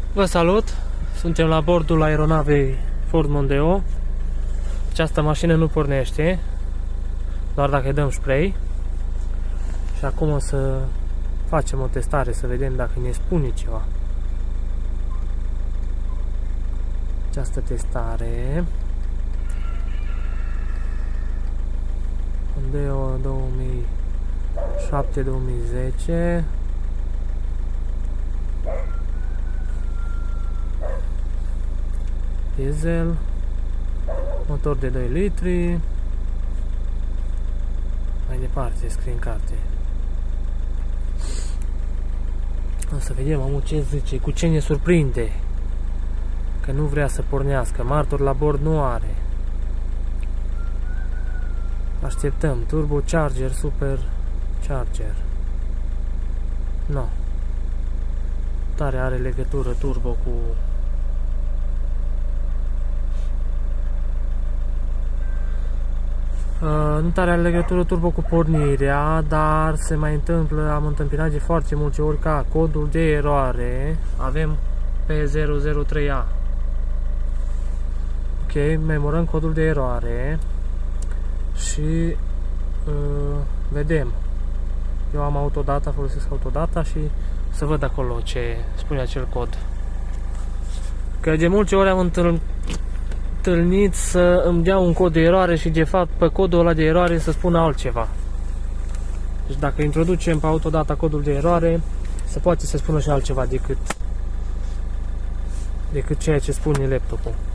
Vă salut! Suntem la bordul aeronavei Ford Mondeo. Această mașină nu pornește, doar dacă îi dăm spray. Și acum o să facem o testare, să vedem dacă ne spune ceva. Această testare Mondeo 2007-2010. Diesel, motor de 2 litri. Mai departe scrie în carte. O să vedem amul ce zice, cu ce ne surprinde. Că nu vrea să pornească, martor la bord nu are. Așteptăm, turbocharger, supercharger. Nu. Tare are legătură turbo cu... nu tare are legătură turbo cu pornirea, dar se mai întâmplă, am întâmpinat de foarte multe ori ca codul de eroare, avem P003A. Ok, memorăm codul de eroare și vedem. Eu am autodata, folosesc autodata și să văd acolo ce spune acel cod. Că de multe ori am întâlnit să îmi dea un cod de eroare și de fapt pe codul ăla de eroare să spună altceva. Deci dacă introducem pe autodata codul de eroare, se poate să spună și altceva decât ceea ce spune laptopul.